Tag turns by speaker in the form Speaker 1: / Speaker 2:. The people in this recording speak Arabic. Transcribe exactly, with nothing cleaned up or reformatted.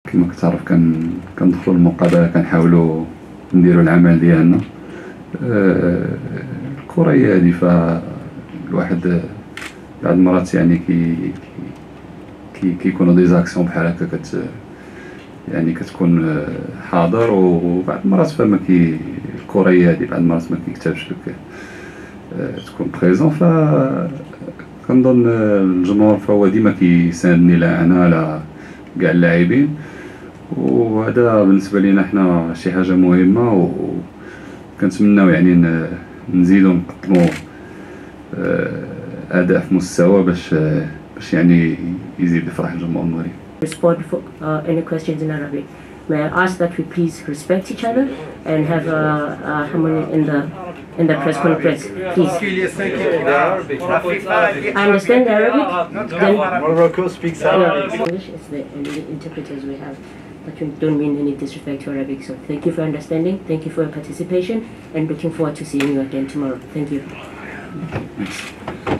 Speaker 1: كما كتعرف كان كندخلوا المقابله كنحاولوا نديروا العمل ديالنا. الكره هي هذه، فالواحد بعض المرات يعني كي كي كيكونوا دي زاكسيون بحال هكا كت يعني كتكون حاضر، وبعض المرات فما كي الكره هي هذه بعض المرات ما كيكتبش لك تكون بريزون. ف كنظن الجمهور فهو ديما كيساندني، لا انا لا كاع اللاعبين، وهذا بالنسبه لينا حنا شي حاجه مهمه، وكنتمناو يعني نزيدو نقدموا اداء في مستوى باش باش يعني يزيد يفرح الجمهور المغربي.
Speaker 2: Respond for uh, any questions in Arabic. May I ask that we please respect each other and have a, a harmony in the in the press conference, please. I understand Arabic. Then
Speaker 3: Morocco speaks Arabic.
Speaker 2: English is the only interpreters we have, but we don't mean any disrespect to Arabic. So thank you for understanding. Thank you for your participation, and looking forward to seeing you again tomorrow. Thank you.
Speaker 1: Thanks.